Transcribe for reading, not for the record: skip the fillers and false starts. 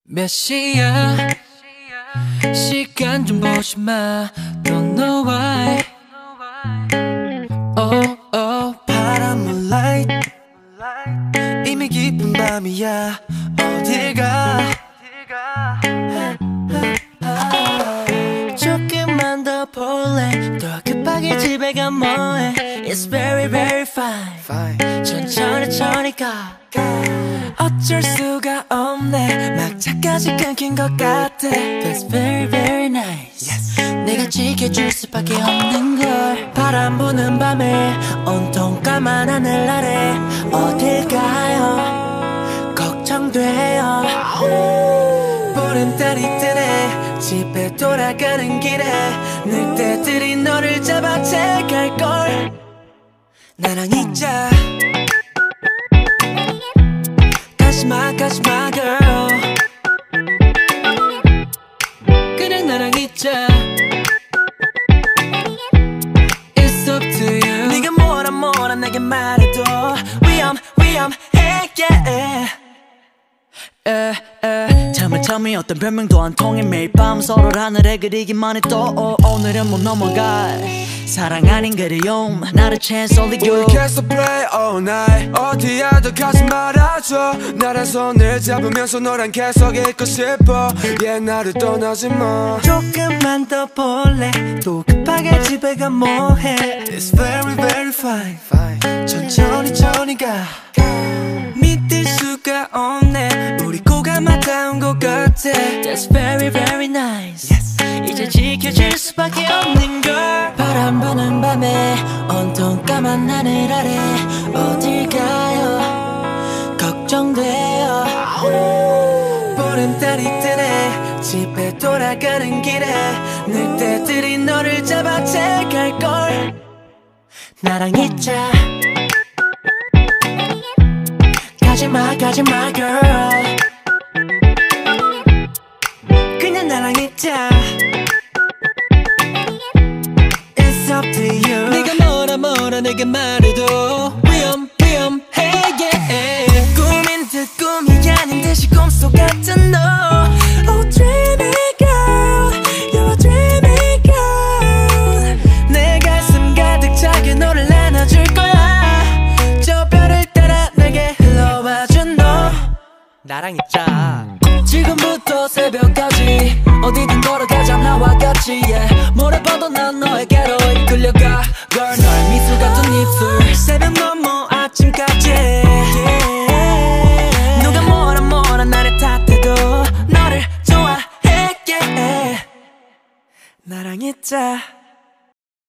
몇 시야? 시간 좀 보지 마. Don't know why. Oh oh 파란 moonlight 이미 깊은 밤이야. 어딜 가? 조금만 더 볼래. 더 급하게 집에 가 뭐해. It's very very fine. 천천히 가. 어쩔 수가 없네. 막차까지 끊긴 것 같아. That's very very nice. 내가 지켜줄 수밖에 없는 걸. 바람 부는 밤에 온통 까만 하늘 아래 어딜 가요? 걱정돼요. 보름달이 뜨네. 집에 돌아가는 길에 늑대들이 너를 잡아 채갈걸. 나랑 있자. 가지마 girl. 그냥 나랑 있자. It's up to you. 네가 뭐라 내게 말해도 위험해 yeah. 틈이 어떤 별명도 안 통해. 매일 밤 서로를 하늘에 그리기만 해도 오늘은 못 넘어갈 사랑 아닌 그리움. Not a chance only you. 우리 계속 play all night. 어디야도 가지 말아줘. 나란 손을 잡으면서 너랑 계속 있고 싶어. 나를 떠나지 마. 조금만 더 볼래. 또 급하게 집에 가 뭐해. It's very very fine. 천천히 가. 믿을 수가 없네. 우리 코가 맞닿은 것 같아. That's very very nice. 이제 지켜줄 수밖에 없는 걸. 바람 부는 밤에 온통 까만 하늘 아래 어딜 가요? 걱정돼요. 보름달이 뜨네. 집에 돌아가는 길에 늑대들이 너를 잡아 채갈걸. 나랑 있자. 가지마 girl. 그냥 나랑 있자. It's up to you. 네가 뭐라 내게 말해도 위험해 yeah. 꿈인 듯 꿈이 아닌 듯이 꿈속 같은 너. Oh dreamy girl, you're a dreamy girl. 내 가슴 가득 차게 너를 안아줄 거야. 저 별을 따라 내게 흘러와준 너. 나랑 있자. 지금부터 새벽까지 어디든 걸어가자 나와 같이 yeah. 뭐래 봐도 난 너에게로 이끌려가 girl. 너의 미소 같은 입술 새벽 넘어 아침까지 yeah. 누가 뭐라 나를 탓해도 너를 좋아해 yeah. 나랑 있자.